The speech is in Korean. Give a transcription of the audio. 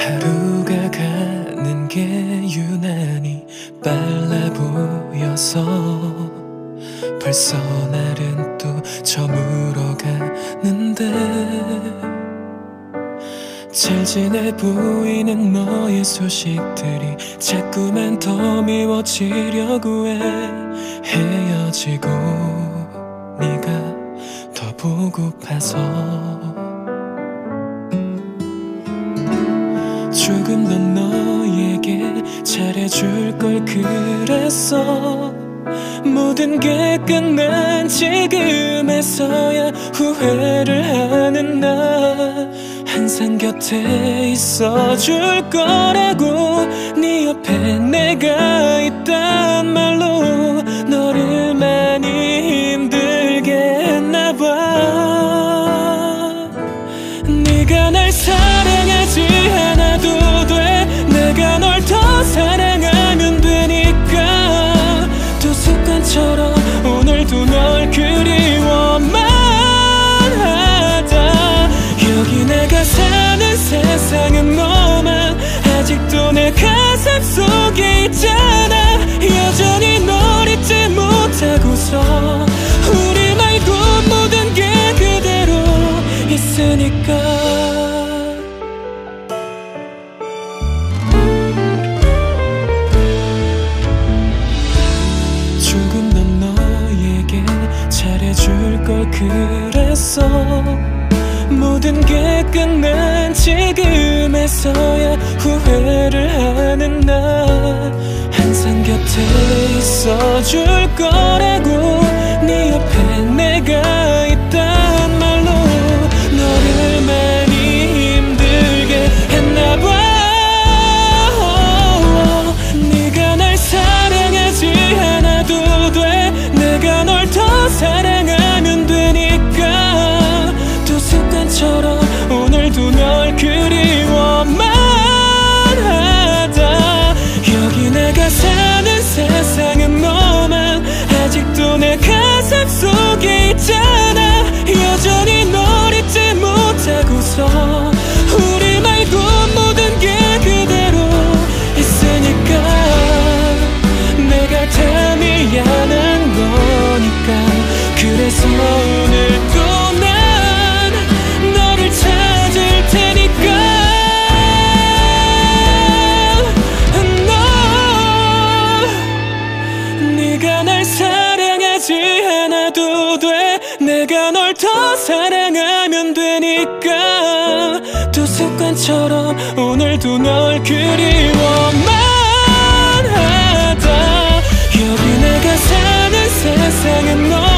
하루가 가는 게 유난히 빨라 보여서 벌써 날은 또 저물어 가는데 잘 지내 보이는 너의 소식들이 자꾸만 더 미워지려고 해. 헤어지고 네가 더 보고파서 조금 더 너에게 잘해줄 걸 그랬어. 모든 게 끝난 지금에서야 후회를 하는 나. 항상 곁에 있어줄 거라고 네 옆에 내가 있단 말로 너를 많이 힘들게 했나봐. 네가 날 사랑하지 않아도 돼. 내가 널 더 사랑하면 되니까. 또 습관처럼 오늘도 널 그리워만 하다. 여기 내가 사는 세상은 너만 아직도 내 가슴 속에 있잖아. 여전히 널 잊지 못하고서 우리 말고 모든 게 그대로 있으니까. 조금 더 너에게 잘해줄 걸 그랬어. 모든 게 끝난 지금에서야 후회를 하는 나. 항상 곁에 있어줄 거라고 네 옆에 내가 있단 말로 너를 많이 힘들게 했나봐. 네가 날 사랑하지 않아도 돼. 내가 널 더 사랑하면 되니까. 또 습관처럼 오늘도 널 그리워만 하다. 여기 내가 사는 세상은 너만 아직도 내 가슴 속에 있잖아. 여전히 널 잊지 못하고서 우리 말고 모든 게 그대로 있으니까. 내가 다 미안한 거니까. 그래서 오늘도 난 너를 찾을 테니까. 너 네가 날 사랑하지 않아도 돼. 내가 널 더 사랑하면 되니까. 또 습관처럼 오늘도 널 그리워만 하다. 여기 내가 사는 세상은 너